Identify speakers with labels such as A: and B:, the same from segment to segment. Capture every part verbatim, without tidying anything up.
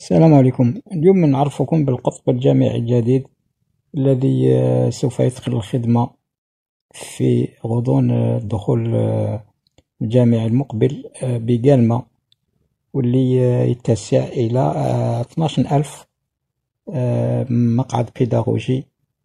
A: السلام عليكم. اليوم نعرفكم بالقطب الجامعي الجديد الذي آه، سوف يدخل الخدمة في غضون آه، الدخول آه، الجامعي المقبل آه، بقالمة، واللي آه، يتسع إلى آه، اثناش ألف آه، مقعد بيداغوجي،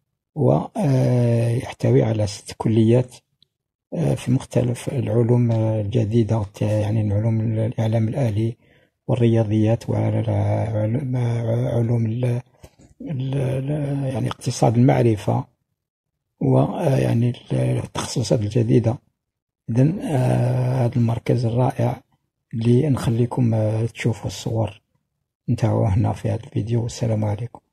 A: ويحتوي على ست كليات آه، في مختلف العلوم آه، الجديدة، والت- يعني علوم الإعلام الآلي والرياضيات، وعلى علوم علوم ال- ال- يعني اقتصاد المعرفة، ويعني التخصصات الجديدة. إذن آه، هذا المركز الرائع اللي نخليكم آه، تشوفوا الصور نتاعو هنا في هذا الفيديو. والسلام عليكم.